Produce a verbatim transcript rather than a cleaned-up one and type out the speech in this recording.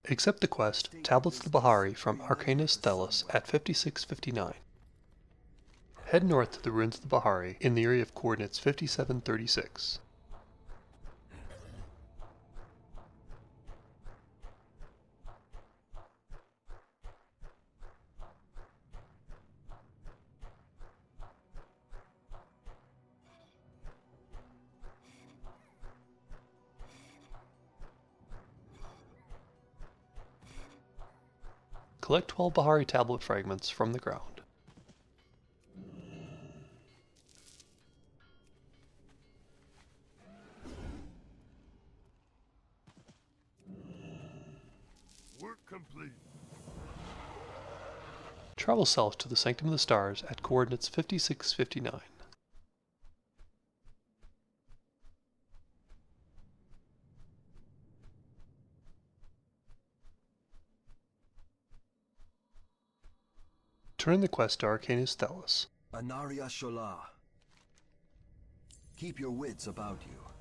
Accept the quest, Tablets of the BAA'RI from ARCANIST THELIS at fifty-six fifty-nine. Head north to the ruins of the BAA'RI in the area of coordinates fifty-seven thirty-six. Collect twelve BAA'RI tablet fragments from the ground. Work complete. Travel south to the Sanctum of the Stars at coordinates fifty-six fifty-nine. Turn the quest to Arcanist Thelis. Anaria Shola. Keep your wits about you.